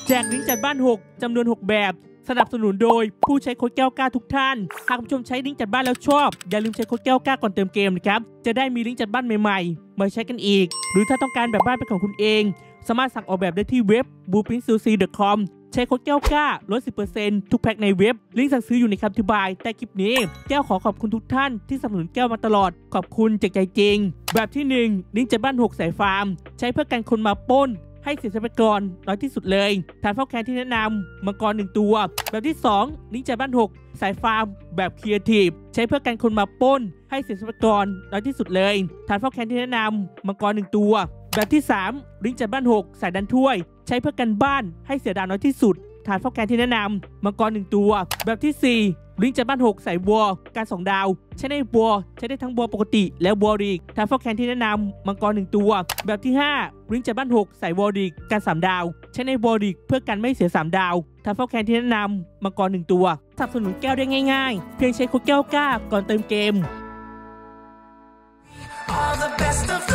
แจกลิงก์จัดบ้าน6จำนวน6แบบสนับสนุนโดยผู้ใช้โค้ดแก้วกล้าทุกท่านหากผู้ชมใช้ลิงก์จัดบ้านแล้วชอบอย่าลืมใช้โค้ดแก้วกล้าก่อนเติมเกมนะครับจะได้มีลิงก์จัดบ้านใหม่ๆมาใช้กันอีกหรือถ้าต้องการแบบบ้านเป็นของคุณเองสามารถสั่งออกแบบได้ที่เว็บ blueprintcc.com ใช้โค้ดแก้วกล้าลด 10% ทุกแพ็คในเว็บลิงก์สั่งซื้ออยู่ในคำอธิบายใต้คลิปนี้แก้วขอขอบคุณทุกท่านที่สนับสนุนแก้วมาตลอดขอบคุณจากใจจริงแบบที่1ลิงก์จัดบ้าน6สายฟาร์มใช้เพื่อการคนมาปล้นให้เสียทรัพยากรน้อยที่สุดเลยฐานเฝ้าแคนที่แนะนำมังกร1ตัวแบบที่2ลิงก์จัดบ้าน6สายฟาร์มแบบครีเอทีฟใช้เพื่อการคนมาปล้นให้เสียทรัพยากรน้อยที่สุดเลยฐานเฝ้าแคนที่แนะนำมังกร1ตัวแบบที่3ลิงก์จัดบ้าน6สายดันถ้วยใช้เพื่อกันบ้านให้เสียดาวน้อยที่สุดฐานเฝ้าแคนที่แนะนำมังกร1ตัวแบบที่4ลิงก์จัดบ้าน6สายวัวการ2ดาวใช้ในวัวใช้ได้ทั้งวัวปกติและวัวรีกฐานเฝ้าแคนที่แนะนำมังกร1ตัวแบบที่5ลิงก์จัดบ้าน6สายวัวรีกการ3ดาวใช้ในวัวรีกเพื่อกันไม่เสีย3ดาวฐานเฝ้าแคนที่แนะนำมังกร1ตัวสนับสนุนแก้วได้ง่ายๆเพียงใช้โค้ดแก้วกล้าก่อนเติมเกม